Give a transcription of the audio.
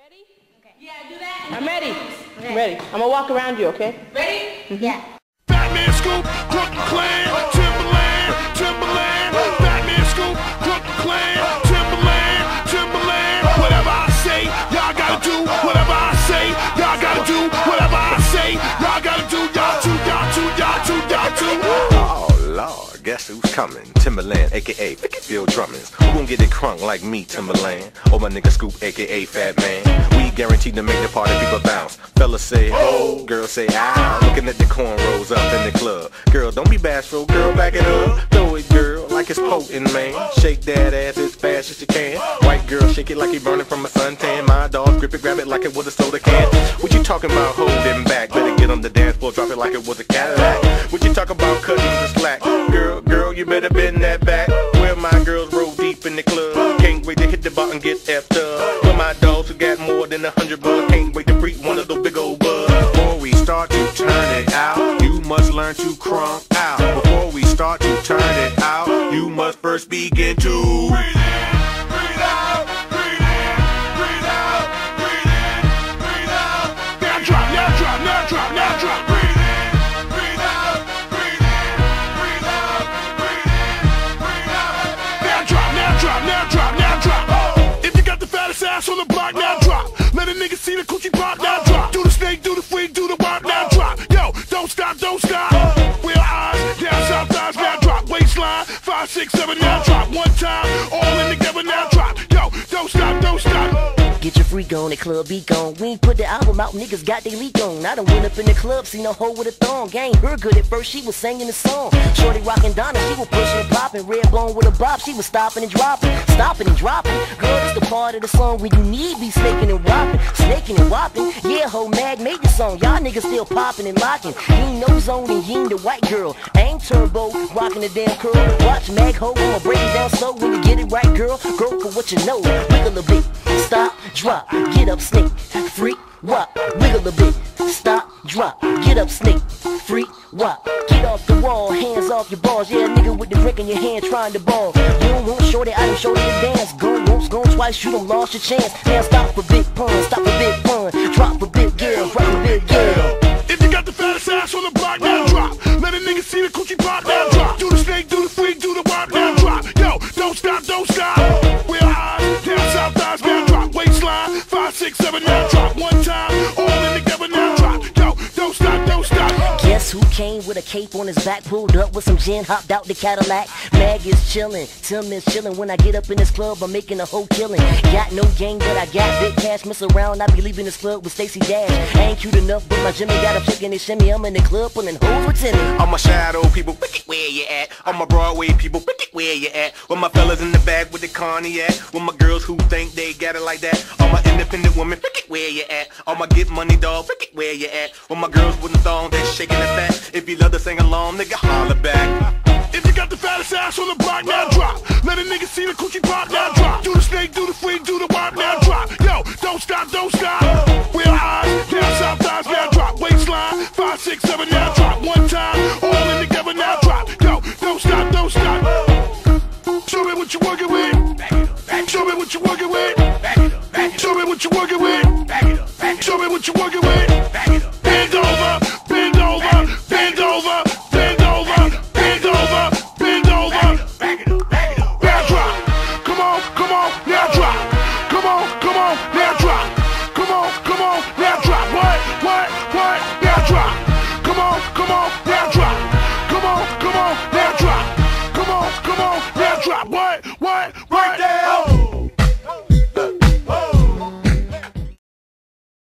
Ready? Okay. Yeah, do that. I'm ready. Okay. I'm ready. I'm gonna walk around you, okay? Ready? Yeah. Batman Scoop, Brooklyn Clan, Timberland, Timberland. Batman Scoop, Brooklyn Clan, Timberland, Timberland. Whatever I say, y'all gotta do. Whatever I say, y'all gotta do. Whatever I say, y'all gotta do. Y'all too, y'all too, y'all too, y'all too. Oh Lord, guess who's coming? Timberland, aka Bill Drummond. Who gon' get it crunk like me, Timberland? Or my nigga Scoop, aka Fat Man. We guaranteed to make the party people bounce. Fellas say ho, girls say ow. Looking at the cornrows up in the club. Girl, don't be bashful, girl, back it up. Throw it, girl, like it's potent, man. Shake that ass as fast as you can. White girl, shake it like he burning from a suntan. My dog, grip it, grab it like it was a soda can. What you talking about holding back? Better get on the dance floor, drop it like it was a Cadillac. What you talking about cutting the slack? Girl, you better bend that back. Where my girls roll deep in the club. Can't wait to hit the bar and get effed up. Where my dogs who got more than 100 bucks. Can't wait to freak one of those big old bugs. Before we start to turn it out, you must learn to crunk out. Before we start to turn it out, you must first begin to breathe in, breathe out, breathe in, breathe out, breathe in, breathe out. Now drop, now drop, now drop, now drop. Breathe in, breathe out, breathe in, breathe out, breathe in, breathe out. Now drop, now drop, now drop, now drop. If you got the fattest ass on the block, now drop. Let a nigga see the coochie pop, now drop. Do the snake, do the freak, do the wop, now drop. Yo, don't stop, don't stop. Real eyes, down south thighs, now drop. Waistline, 5, 6, 7, now drop. One time, all in together, now drop. Yo, don't stop, don't stop. Get your freak on, the club be gone. We ain't put the album out, niggas got they leak on. I done went up in the club, seen a hoe with a thong. Ain't her good at first, she was singing the song. Shorty rockin' Donna, she was pushing and popping. Red bone with a bop, she was stopping and dropping. Stopping and dropping. Girl, this the part of the song where you need be snaking and whopping. Snaking and whopping. Yeah, ho, Mag made the song. Y'all niggas still popping and locking. He ain't no zone and he ain't the white girl. I ain't turbo, rocking the damn curl. Watch Mag ho, I'ma break it down slow. When you get it right, girl, go for what you know. Wiggle a bit, stop, drop, get up, snake, freak, wop. Wiggle a bit, stop, drop, get up, snake, freak, wop. Get off the wall, hands off your balls. Yeah, nigga with the drink in your hand trying to ball. You don't want shorty, I done showed you the dance. Go once, go twice, you done lost your chance. Now stop for big pun, stop for big pun. Drop for big girl, drop for big girl. If you got the fattest ass on the block, now drop. Let a nigga see the coochie pop, now drop. Do the snake, do the freak, do the wop, now drop. Yo, don't stop, don't stop. Real eyes, down south thighs, now drop. Waistline, 5, 6, 7, now drop. One time, all in together, now drop. Yo, don't stop, don't stop. Guess who came with a cape on his back, pulled up with some gin, hopped out the Cadillac. Mag is chillin', Tim is chillin'. When I get up in this club, I'm making a whole killin'. Got no gang, but I got big cash. Miss around, I be leaving this club with Stacey Dash. I ain't cute enough, but my Jimmy got him shaking his shimmy. I'm in the club pulling hoes with Timmy. All my shadow people, where you at? All my Broadway people, where you at? With my fellas in the back with the cognac. With my girls who think they got it like that. All my independent women, where you at? All my get money dog, where you at? With my girls with the thong, they shaking the fat. If you love to sing along, nigga, holler back. If you got the fattest ass on the block, now drop. Let a nigga see the coochie pop, now drop. Do the snake, do the freak, do the wop, now drop. Yo, don't stop, don't stop. Real eyes, down south thighs, now drop. Waistline, 5, 6, 7, now drop. One time, all in together, now drop. Yo, don't stop, don't stop. Show me what you working with. Show me what you working with. Show me what you working with. Show me what you working with.